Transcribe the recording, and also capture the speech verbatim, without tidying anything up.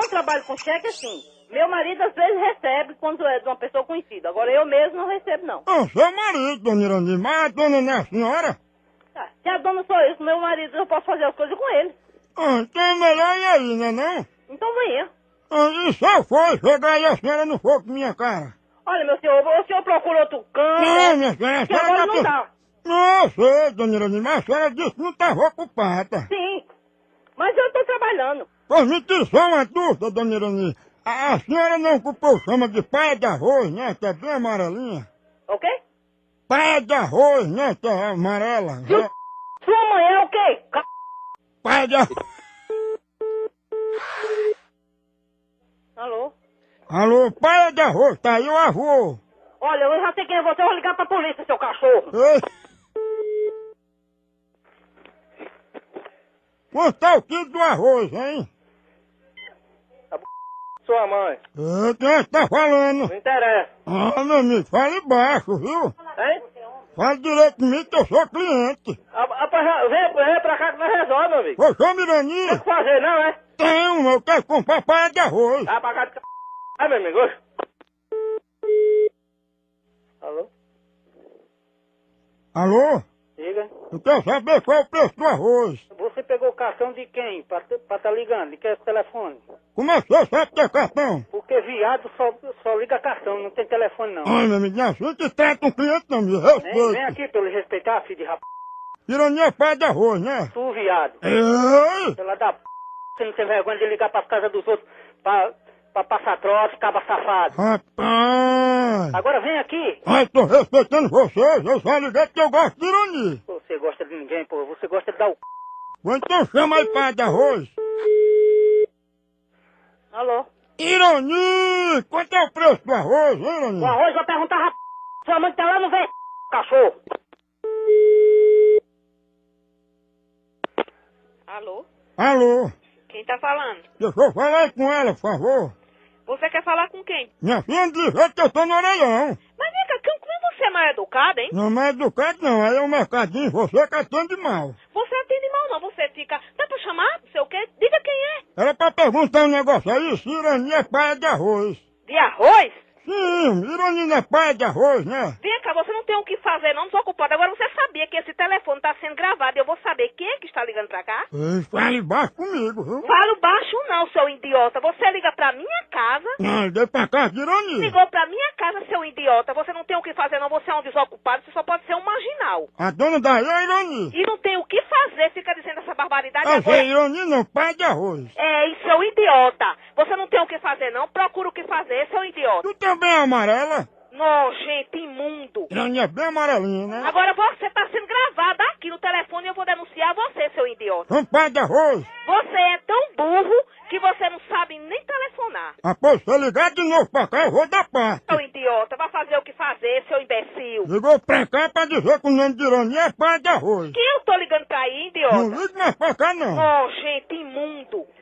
eu trabalho com cheque assim. Meu marido às vezes recebe quando é de uma pessoa conhecida. Agora eu mesmo não recebo, não. Ah, seu marido, dona Irani, mas a dona não é a senhora? Ah, se a dona sou eu, se meu marido, eu posso fazer as coisas com ele. Ah, então é melhor ir aí, né não? Então venha. Ah, e se eu for chegar e a senhora não for com minha cara? Olha, meu senhor, o senhor procura outro canto. Não, minha senhora, a que senhora agora tá não dá. Não, eu sei, dona Irani, mas a senhora disse que não estava ocupada. Sim, mas eu estou trabalhando. Pois me tira só uma dúvida, dona Irani. A, a senhora não ocupou chama de paia de arroz, né? Que é bem amarelinha. Ok? Paia de arroz, né? Que é amarela. E o Né? sua mãe é o quê? C... Paia de arroz. Alô? Alô, paia de arroz, tá aí o avô. Olha, eu já sei quem é você, eu vou ligar pra polícia, seu cachorro. Ei. Quanto é o quilo do arroz, hein? Sua mãe. É, quem é que tá falando? Não interessa. Ah, meu amigo, fale baixo, viu? Hein? Fale direito de mim que eu sou cliente. Rapaz, vem, vem pra cá que nós resolve, meu amigo. Ô, seu Mirani, Tem que fazer, não, é? tenho, eu quero comprar paia de arroz. Vai pra cá de c... Ai, meu amigo. Alô? Alô? Diga. Eu quero saber qual é o preço do arroz. Você pegou o cartão de quem? Pra, pra tá ligando? De que é esse telefone? Como é que você sabe que é cartão? Porque viado só, só liga cartão, não tem telefone não. Ai, meu amigo, não é assim que trata um cliente, não, me Vem, vem respeita. aqui pra eu lhe respeitar, filho de rap... Irani é paia de arroz, né? Tu, viado. Ei! Pela da p... Você não tem vergonha de ligar pras casas dos outros pra, pra passar trote, caba safado. Rapaz! Agora vem aqui. Ai, tô respeitando vocês, eu só liguei porque eu gosto de Irani. Você gosta de ninguém, pô. Você gosta de dar o c... Ou então chama aí paia de arroz. Alô? Irani! Quanto é o preço do arroz, hein, Irani? O arroz eu perguntava a p... Sua mãe tá lá no vem, cachorro. Alô? Alô? Quem tá falando? Deixa eu falar aí com ela, por favor. Você quer falar com quem? Minha filha diz que eu tô no orelhão. Mas vem cá, como é você é mal educado, hein? Não, mas educado não, aí é o mercadinho, você que atende mal. Você atende mal não, você fica... Dá pra chamar? Não sei o quê? Diga quem é. Era pra perguntar um negócio aí, se Irani é paia de arroz. De arroz? Sim, Irani não é paia de arroz, né? Vem cá, você não tem o que fazer não, não tô ocupado. Agora você sabia que esse telefone tá sendo gravado e eu vou saber quem é que está ligando pra cá? Ei, fale baixo comigo, viu? Falo baixo não, seu idiota. Você liga pra minha casa... Não, liguei pra casa de Irani. Ligou pra minha casa, seu idiota. Você não tem o que fazer não, você é um desocupado, você só pode ser um marginal. A dona daí é Irani. E não tem o que fazer, fica dizendo essa barbaridade Ah, agora. é Irani não, paia de arroz. É, e seu idiota. Você não tem o que fazer não, procura o que fazer, seu idiota. Tu também é amarela? Nojento, imundo. Irani é bem amarelinha, né? Agora você tá sendo gravado aqui no telefone e eu vou denunciar você, seu idiota. Um paia de arroz. Você é tão burro que você não sabe nem telefonar. Ah, pô, se eu ligar de novo pra cá, eu vou dar parte. Seu idiota, vai fazer o que fazer, seu imbecil. Ligou pra cá pra dizer que o nome de Irani é paia de arroz. Que eu tô ligando pra aí, idiota? Não ligue mais pra cá, não. Nojento, imundo.